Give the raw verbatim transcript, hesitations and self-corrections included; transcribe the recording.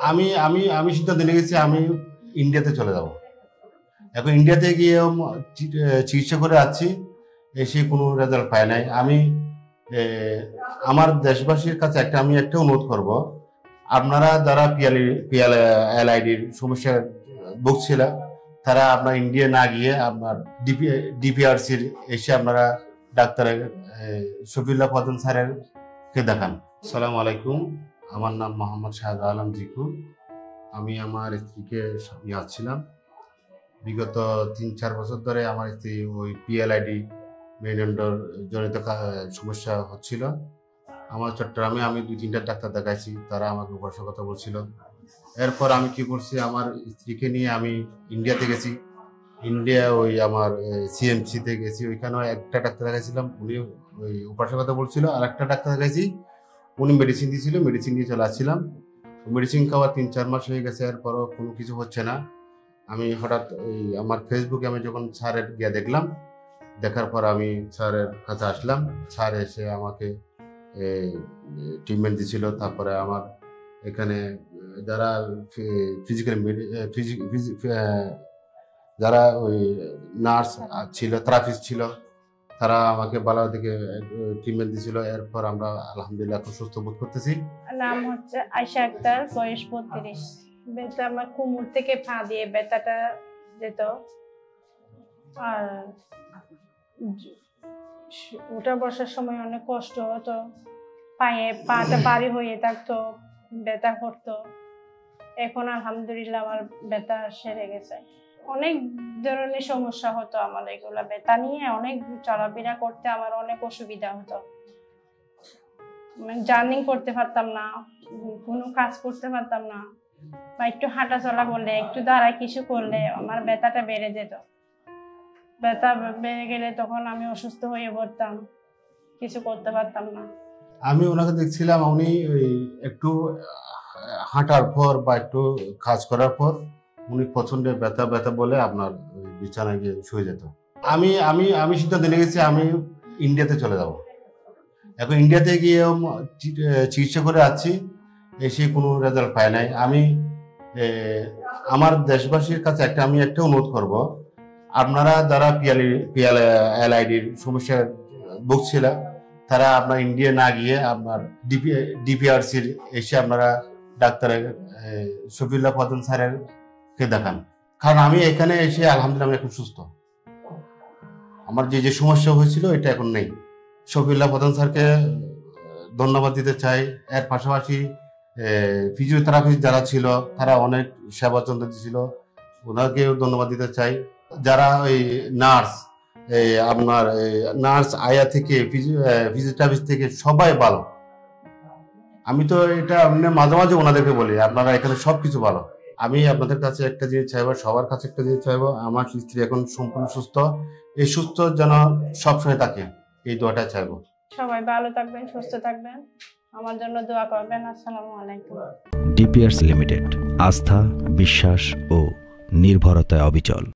আমি আমি আমি সিদ্ধান্ত নিয়ে গেছি আমি ইন্ডিয়াতে চলে যাব। এখন ইন্ডিয়াতে গিয়ে চিকিৎসা করে আছি, এসে কোনো রেজাল্ট পায় নাই। আমি আমার দেশবাসীর কাছে একটা আমি একটা অনুরোধ করব, আপনারা যারা পিএল পিএল এলআইডির সমস্যার ভুগছিল তারা আপনার ইন্ডিয়া না গিয়ে আপনার ডিপি ডিপিআরসির এসে আপনারা ডাক্তার শফিউল্লাহ প্রধান স্যারের কে দেখান। আসসালামু আলাইকুম, আমার নাম মোহাম্মদ শাহাদ আলম জিকু। আমি আমার স্ত্রীকে নিয়ে আসছিলাম। বিগত তিন চার বছর ধরে আমার স্ত্রী ওই পিএলআইডি মেরুদণ্ডর জনিত সমস্যা হচ্ছিল। আমার চট্টগ্রামে আমি দুই তিনটা ডাক্তার দেখাইছি, তারা আমাকে উপরে কথা বলছিল। এরপর আমি কি করছি, আমার স্ত্রীকে নিয়ে আমি ইন্ডিয়াতে গেছি। ইন্ডিয়া ওই আমার সিএমসিতে গেছি, ওইখানেও একটা ডাক্তার দেখাইছিলাম, উনি ওই উপরে কথা বলছিল। আর একটা ডাক্তার দেখাইছি, উনি মেডিসিন দিয়েছিল, মেডিসিন দিয়ে চলে আসছিলাম। মেডিসিন খাওয়া তিন চার মাস হয়ে গেছে, এরপরও কোনো কিছু হচ্ছে না। আমি হঠাৎ ওই আমার ফেসবুকে আমি যখন স্যারের গিয়ে দেখলাম, দেখার পর আমি স্যারের কাছে আসলাম। স্যার এসে আমাকে ট্রিটমেন্ট দিয়েছিল। তারপরে আমার এখানে যারা ফিজিক্যাল যারা ওই নার্স ছিল, থেরাপিস্ট ছিল, তারা আমাকে ভালো থেকে ট্রিটমেন্ট দিয়েছিল। এরপর আমরা আলহামদুলিল্লাহ খুব সুস্থ বোধ করতেছি। নাম হচ্ছে আয়শা আক্তার, বয়স বত্রিশ। ব্যথা আমার কোমর থেকে পা দিয়ে ব্যথাটা যেত, আর ওটা বসার সময় অনেক কষ্ট হতো, পায়ে পাটা ভারী হয়ে থাকতো, ব্যথা করতো। এখন আলহামদুলিল্লাহ আমার ব্যথা সেরে গেছে। অনেক ধরনের সমস্যা হতো আমার, এগুলা ব্যথা নিয়ে অনেক চলাফেরা করতে আমার অনেক অসুবিধা হতো। জার্নি করতে পারতাম না, কোনো কাজ করতে পারতাম না, বা একটু হাঁটা চলা করলে, একটু দাঁড়ায় কিছু করলে আমার ব্যথাটা বেড়ে যেত। ব্যথা বেড়ে গেলে তখন আমি অসুস্থ হয়ে পড়তাম, কিছু করতে পারতাম না। আমি ওনাকে দেখছিলাম, উনি ওই একটু হাঁটার পর বা একটু কাজ করার পর উনি প্রচন্ড ব্যথা ব্যথা বলে আপনার বিছানায় গিয়ে শুয়ে যেত। আমি আমি আমি সিদ্ধান্ত নিয়ে গেছি আমি ইন্ডিয়াতে চলে যাব। এখন ইন্ডিয়াতে গিয়ে চিকিৎসা করে আছি, এসে কোনো রেজাল্ট পায় নাই। আমি আমার দেশবাসীর কাছে একটা আমি একটা অনুরোধ করব, আপনারা যারা পিএল পিএল এলআইডির সমস্যার ভুগছিল তারা আপনার ইন্ডিয়া না গিয়ে আপনার ডিপি ডিপিআরসির এসে আপনারা ডাক্তার শফিউল্লাহ প্রধান স্যারের কে দেখান। কারণ আমি এখানে এসে আলহামদুলিল্লাহ আমি এখন সুস্থ। আমার যে যে সমস্যা হয়েছিল এটা এখন নেই। শফিউল্লাহ প্রধান স্যারকে ধন্যবাদ দিতে চাই। এর পাশাপাশি ফিজিওথেরাপিস্ট যারা ছিল তারা অনেক সেবা যত্ন দিয়েছিল, ওনাকেও ধন্যবাদ দিতে চাই। যারা ওই নার্স আপনার নার্স আয়া থেকে ফিজিওথেরাপিস্ট থেকে সবাই ভালো। আমি তো এটা মাঝে মাঝে ওনাদেরকে বলি আপনারা এখানে সব কিছু ভালো। আমি আপনাদের কাছে একটা জিনিস চাইবো, সবার কাছে একটা জিনিস চাইবো, আমার স্ত্রী এখন সম্পূর্ণ সুস্থ, এই সুস্থ যেন সবসময় থাকে, এই দোয়াটা চাইবো। সবাই ভালো থাকবেন, সুস্থ থাকবেন, আমার জন্য দোয়া করবেন। আসসালামু আলাইকুম। ডিপিআরসি লিমিটেড, আস্থা, বিশ্বাস ও নির্ভরতায় অবিচল।